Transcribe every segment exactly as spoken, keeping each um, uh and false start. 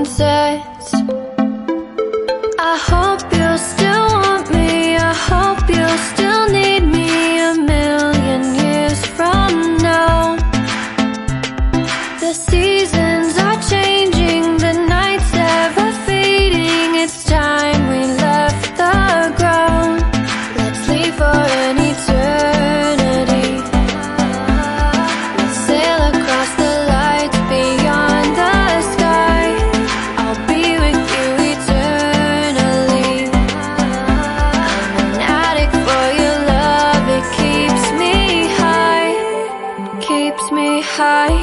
sunsets. I hope you'll still want me, I hope you'll still need me a million years from now. The seasons are changing, the nights ever fading. It's time we left the ground. Let's leave for an eternity. We'll sail across the lights beyond the sky. I'll be with you eternally. I'm an addict for your love, it keeps me high, keeps me high.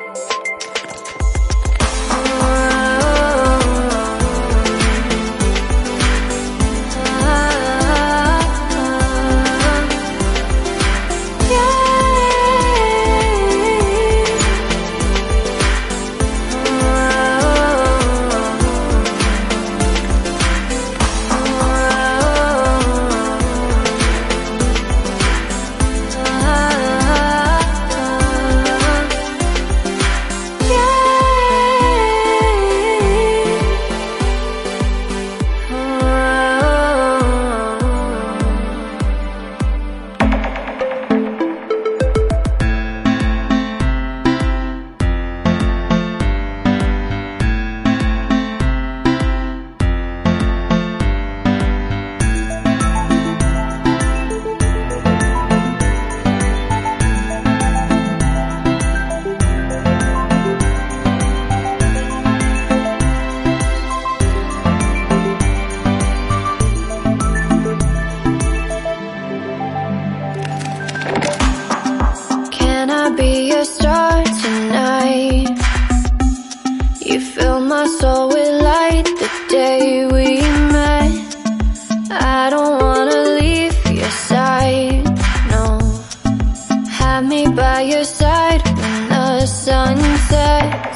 Can I be your star tonight? You fill my soul with light the day we met. I don't wanna leave your side, no. Have me by your side when the sun sets.